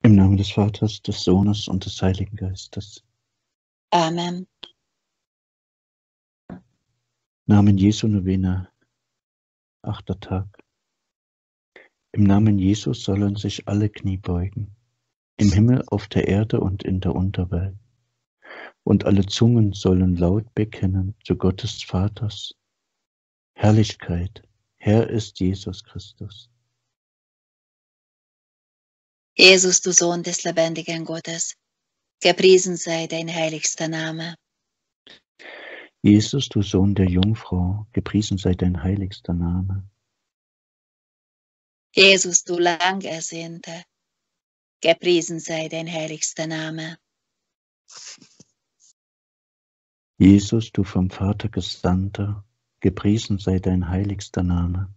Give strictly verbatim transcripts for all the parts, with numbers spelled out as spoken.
Im Namen des Vaters, des Sohnes und des Heiligen Geistes. Amen. Namen Jesu Novene, achter Tag. Im Namen Jesus sollen sich alle Knie beugen, im Himmel, auf der Erde und in der Unterwelt. Und alle Zungen sollen laut bekennen zu Gottes Vaters Herrlichkeit. Herr ist Jesus Christus. Jesus, du Sohn des lebendigen Gottes, gepriesen sei dein heiligster Name. Jesus, du Sohn der Jungfrau, gepriesen sei dein heiligster Name. Jesus, du lang ersehnte, gepriesen sei dein heiligster Name. Jesus, du vom Vater Gesandter, gepriesen sei dein heiligster Name.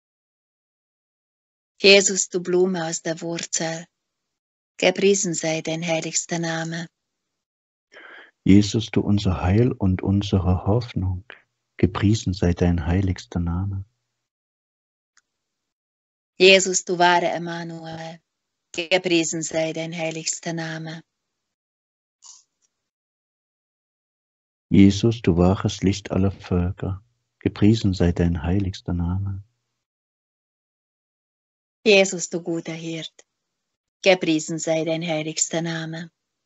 Jesus, du Blume aus der Wurzel, gepriesen sei dein heiligster Name. Jesus, du unser Heil und unsere Hoffnung, gepriesen sei dein heiligster Name. Jesus, du wahre Emmanuel, gepriesen sei dein heiligster Name. Jesus, du wahres Licht aller Völker, gepriesen sei dein heiligster Name. Jesus, du guter Hirt, gepriesen sei dein heiligster Name.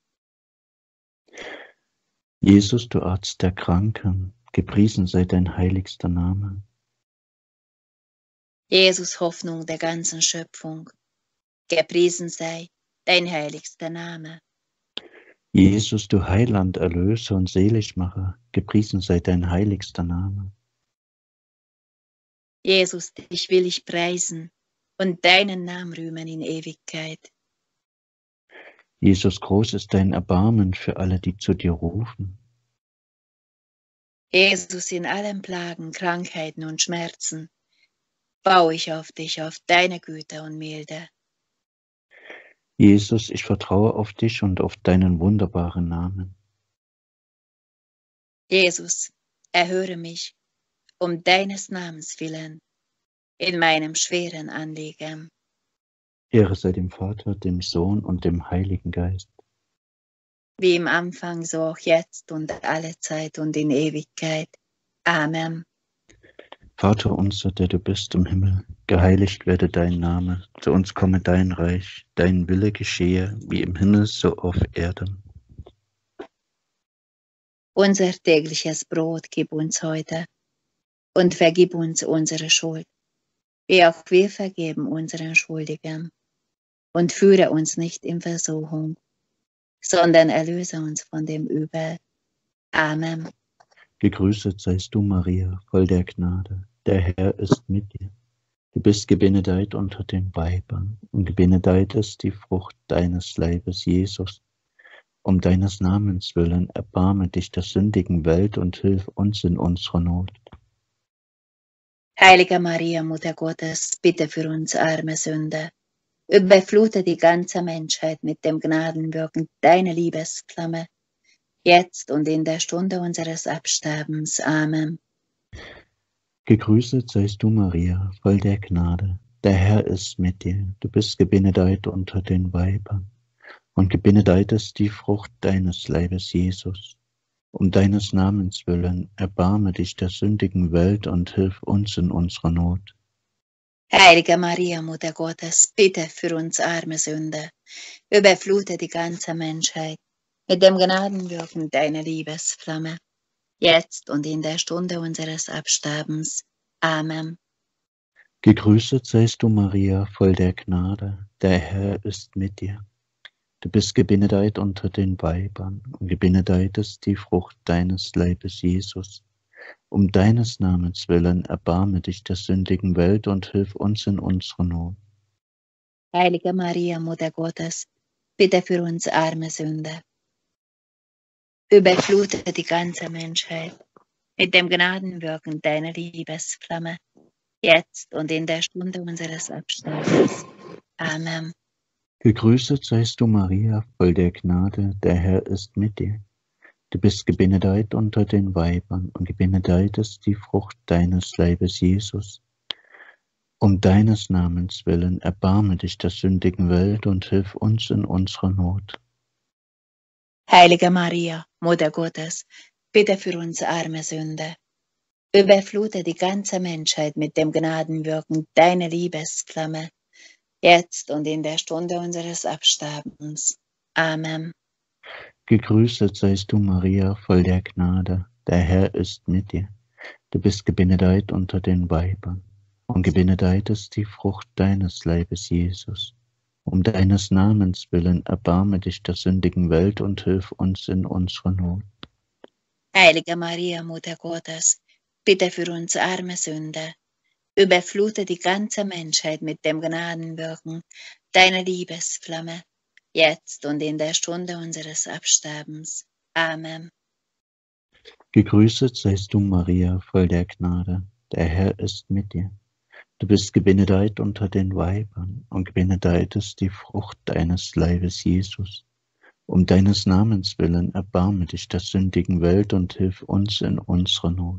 Jesus, du Arzt der Kranken, gepriesen sei dein heiligster Name. Jesus, Hoffnung der ganzen Schöpfung, gepriesen sei dein heiligster Name. Jesus, du Heiland, Erlöser und Seligmacher, gepriesen sei dein heiligster Name. Jesus, dich will ich preisen und deinen Namen rühmen in Ewigkeit. Jesus, groß ist dein Erbarmen für alle, die zu dir rufen. Jesus, in allen Plagen, Krankheiten und Schmerzen baue ich auf dich, auf deine Güte und Milde. Jesus, ich vertraue auf dich und auf deinen wunderbaren Namen. Jesus, erhöre mich um deines Namens willen in meinem schweren Anliegen. Ehre sei dem Vater, dem Sohn und dem Heiligen Geist. Wie im Anfang, so auch jetzt und alle Zeit und in Ewigkeit. Amen. Vater unser, der du bist im Himmel, geheiligt werde dein Name, zu uns komme dein Reich, dein Wille geschehe, wie im Himmel so auf Erden. Unser tägliches Brot gib uns heute und vergib uns unsere Schuld, wie auch wir vergeben unseren Schuldigen. Und führe uns nicht in Versuchung, sondern erlöse uns von dem Übel. Amen. Gegrüßet seist du, Maria, voll der Gnade, der Herr ist mit dir. Du bist gebenedeit unter den Weibern, und gebenedeit ist die Frucht deines Leibes, Jesus. Um deines Namens willen erbarme dich der sündigen Welt und hilf uns in unserer Not. Heilige Maria, Mutter Gottes, bitte für uns arme Sünder. Überflute die ganze Menschheit mit dem Gnadenwirken deiner Liebesflamme, jetzt und in der Stunde unseres Absterbens. Amen. Gegrüßet seist du, Maria, voll der Gnade, der Herr ist mit dir. Du bist gebenedeit unter den Weibern, und gebenedeit ist die Frucht deines Leibes, Jesus. Um deines Namens willen erbarme dich der sündigen Welt und hilf uns in unserer Not. Heilige Maria, Mutter Gottes, bitte für uns arme Sünder, überflute die ganze Menschheit mit dem Gnadenwirken deiner Liebesflamme, jetzt und in der Stunde unseres Absterbens. Amen. Gegrüßet seist du, Maria, voll der Gnade, der Herr ist mit dir. Du bist gebenedeit unter den Weibern, und gebenedeit ist die Frucht deines Leibes, Jesus. Um deines Namens willen erbarme dich der sündigen Welt und hilf uns in unserer Not. Heilige Maria, Mutter Gottes, bitte für uns arme Sünder. Überflute die ganze Menschheit mit dem Gnadenwirken deiner Liebesflamme, jetzt und in der Stunde unseres Absterbens. Amen. Gegrüßet seist du, Maria, voll der Gnade, der Herr ist mit dir. Du bist gebenedeit unter den Weibern, und gebenedeit ist die Frucht deines Leibes, Jesus. Um deines Namens willen erbarme dich der sündigen Welt und hilf uns in unserer Not. Heilige Maria, Mutter Gottes, bitte für uns arme Sünder. Überflute die ganze Menschheit mit dem Gnadenwirken deiner Liebesflamme, jetzt und in der Stunde unseres Absterbens. Amen. Gegrüßet seist du, Maria, voll der Gnade, der Herr ist mit dir. Du bist gebenedeit unter den Weibern, und gebenedeit ist die Frucht deines Leibes, Jesus. Um deines Namens willen erbarme dich der sündigen Welt und hilf uns in unserer Not. Heilige Maria, Mutter Gottes, bitte für uns arme Sünder. Überflute die ganze Menschheit mit dem Gnadenwirken deiner Liebesflamme, jetzt und in der Stunde unseres Absterbens. Amen. Gegrüßet seist du, Maria, voll der Gnade, der Herr ist mit dir. Du bist gebenedeit unter den Weibern, und gebenedeit ist die Frucht deines Leibes, Jesus. Um deines Namens willen erbarme dich der sündigen Welt und hilf uns in unserer Not.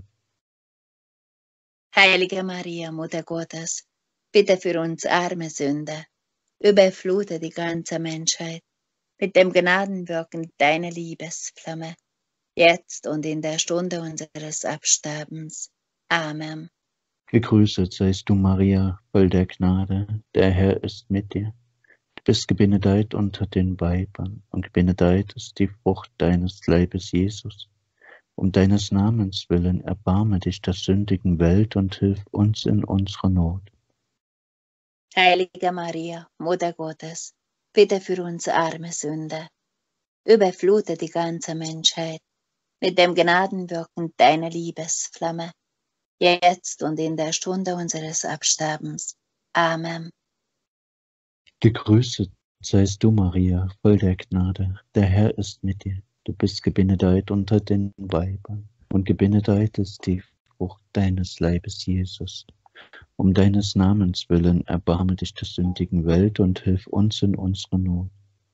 Heilige Maria, Mutter Gottes, bitte für uns arme Sünder, überflute die ganze Menschheit mit dem Gnadenwirken deiner Liebesflamme, jetzt und in der Stunde unseres Absterbens. Amen. Gegrüßet seist du, Maria, voll der Gnade, der Herr ist mit dir. Du bist gebenedeit unter den Weibern, und gebenedeit ist die Frucht deines Leibes, Jesus. Um deines Namens willen erbarme dich der sündigen Welt und hilf uns in unserer Not. Heilige Maria, Mutter Gottes, bitte für uns arme Sünder, überflute die ganze Menschheit mit dem Gnadenwirken deiner Liebesflamme, jetzt und in der Stunde unseres Absterbens. Amen. Gegrüßet seist du, Maria, voll der Gnade, der Herr ist mit dir. Du bist gebenedeit unter den Weibern, und gebenedeit ist die Frucht deines Leibes, Jesus. Um deines Namens willen erbarme dich der sündigen Welt und hilf uns in unserer Not.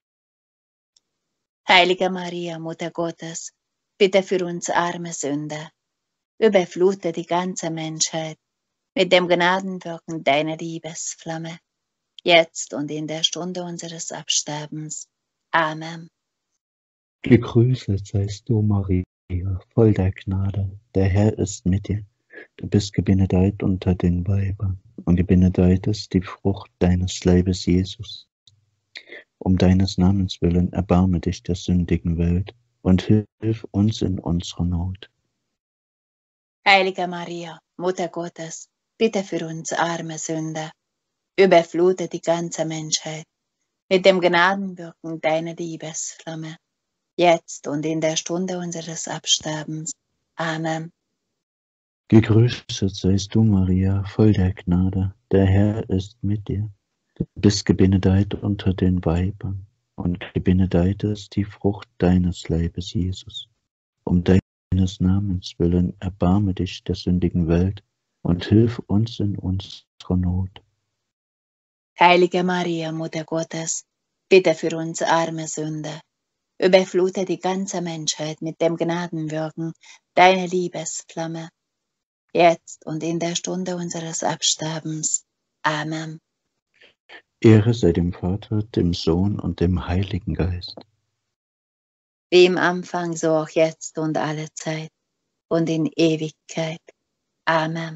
Heilige Maria, Mutter Gottes, bitte für uns arme Sünder, überflute die ganze Menschheit mit dem Gnadenwirken deiner Liebesflamme, jetzt und in der Stunde unseres Absterbens. Amen. Gegrüßet seist du, Maria, voll der Gnade, der Herr ist mit dir. Du bist gebenedeit unter den Weibern, und gebenedeit ist die Frucht deines Leibes, Jesus. Um deines Namens willen erbarme dich der sündigen Welt und hilf uns in unserer Not. Heilige Maria, Mutter Gottes, bitte für uns arme Sünder, überflute die ganze Menschheit mit dem Gnadenwirken deiner Liebesflamme, jetzt und in der Stunde unseres Absterbens. Amen. Gegrüßet seist du, Maria, voll der Gnade, der Herr ist mit dir. Du bist gebenedeit unter den Weibern, und gebenedeit ist die Frucht deines Leibes, Jesus. Um deines Namens willen erbarme dich der sündigen Welt und hilf uns in unserer Not. Heilige Maria, Mutter Gottes, bitte für uns arme Sünder, überflute die ganze Menschheit mit dem Gnadenwirken deiner Liebesflamme, jetzt und in der Stunde unseres Absterbens. Amen. Ehre sei dem Vater, dem Sohn und dem Heiligen Geist. Wie im Anfang, so auch jetzt und alle Zeit und in Ewigkeit. Amen.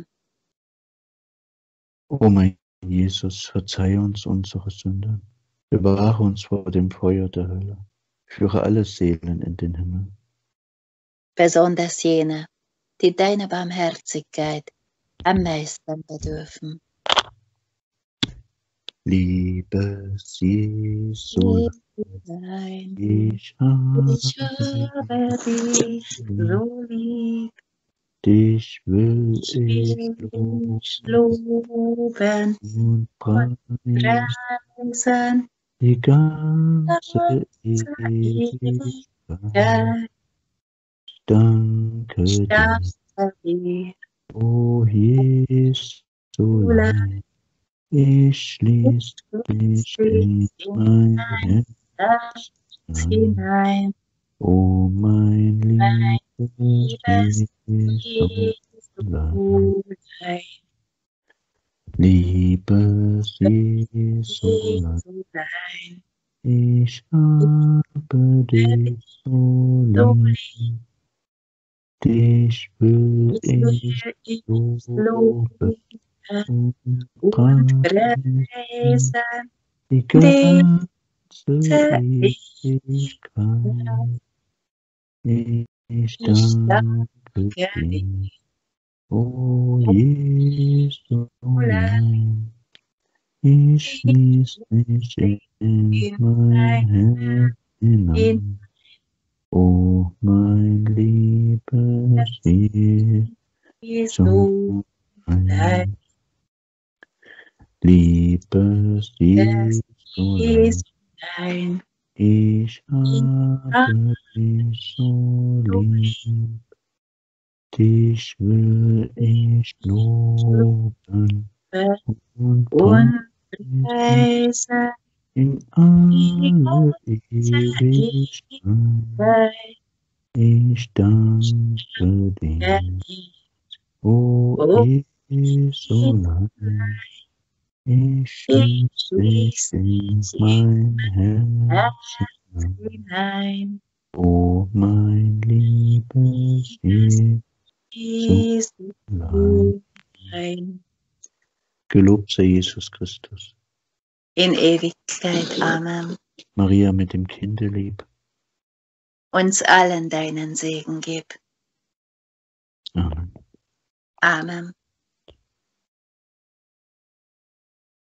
O mein Jesus, verzeih uns unsere Sünden, bewahre uns vor dem Feuer der Hölle, führe alle Seelen in den Himmel. Besonders jene, die deiner Barmherzigkeit am meisten bedürfen. Liebes Jesu, Nein, ich habe ich habe dich so lieb, dich will ich ich will dich loben loben und und preisen preisen, die ganze Ewigkeit. Ewigkeit. Danke Ich dir, danke dir, o Jesu Leib. Ich schließ dich in mein Herz Herz hinein, o mein mein liebes liebes Jesu Leib. Jesu. Liebes Jesulein, ich habe dich so lieb, dich will ich loben und preisen, die ganze Ewigkeit. Ich danke dir, o Jesulein, ich schließ mich in mein Herz hinein, o mein liebes Jesulein, liebes Jesulein, ich habe dich so lieb, dich will ich loben und preisen in alle Ewigkeit. Ich danke dir, o Jesulein, ich schließ dich in mein Herz hinein, o mein liebes Jesulein. Gelobt sei Jesus Christus. In Ewigkeit. Amen. Maria mit dem Kinde lieb, uns allen deinen Segen gib. Amen. Amen.